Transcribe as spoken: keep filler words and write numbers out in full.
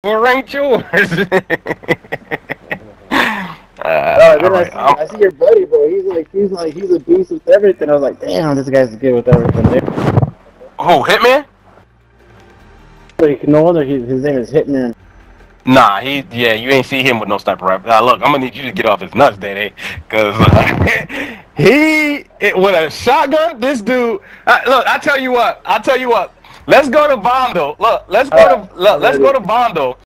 What ain't yours? Oh, uh, all then I right. see I'm, I see your buddy, bro. He's like he's like he's a beast with everything. I was like, damn, this guy's good with everything. Dude. oh, Hitman? Like no wonder he, his name is Hitman. Nah, he yeah, you ain't see him with no sniper rifle. Uh, look, I'm gonna need you to get off his nuts, Daddy, cause uh, he it, with a shotgun. This dude, uh, look, I tell you what, I tell you what. Let's go to Bondo. Look, let's All go right, to look, I'm let's go ready. to Bondo.